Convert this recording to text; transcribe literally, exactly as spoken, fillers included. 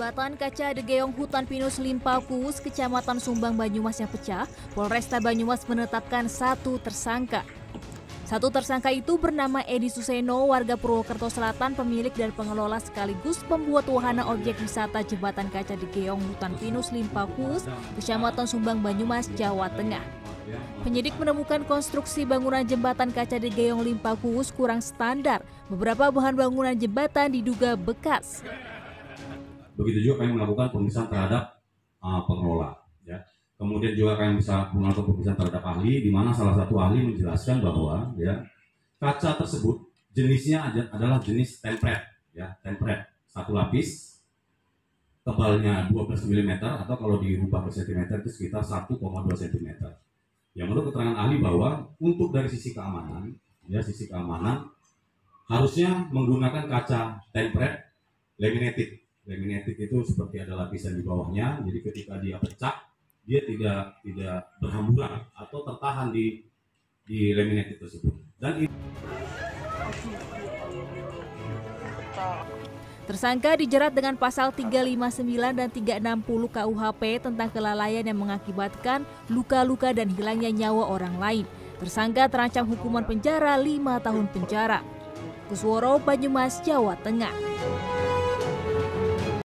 Jembatan kaca Degeong Hutan Pinus Limpa Kuus, Kecamatan Sumbang, Banyumas yang pecah, Polresta Banyumas menetapkan satu tersangka. Satu tersangka itu bernama Edi Suseno, warga Purwokerto Selatan, pemilik dan pengelola sekaligus pembuat wahana objek wisata Jembatan kaca Degeong Hutan Pinus Limpa Kuus, Kecamatan Sumbang, Banyumas, Jawa Tengah. Penyidik menemukan konstruksi bangunan jembatan kaca Degeong Limpa Kuus kurang standar. Beberapa bahan bangunan jembatan diduga bekas. Begitu juga kami melakukan pemeriksaan terhadap uh, pengelola. Ya. Kemudian juga kami bisa melakukan pemeriksaan terhadap ahli, di mana salah satu ahli menjelaskan bahwa ya kaca tersebut jenisnya adalah jenis tempered, ya tempered satu lapis, tebalnya dua belas milimeter atau kalau dirubah ke sentimeter itu sekitar satu koma dua sentimeter. Yang menurut keterangan ahli bahwa untuk dari sisi keamanan, ya sisi keamanan harusnya menggunakan kaca tempered laminated. Laminated itu seperti ada lapisan di bawahnya, jadi ketika dia pecah, dia tidak tidak berhamburan atau tertahan di di laminated tersebut. Dan itu... Tersangka dijerat dengan pasal tiga lima sembilan dan tiga enam nol K U H P tentang kelalaian yang mengakibatkan luka-luka dan hilangnya nyawa orang lain. Tersangka terancam hukuman penjara lima tahun penjara. Kusworo, Banyumas, Jawa Tengah.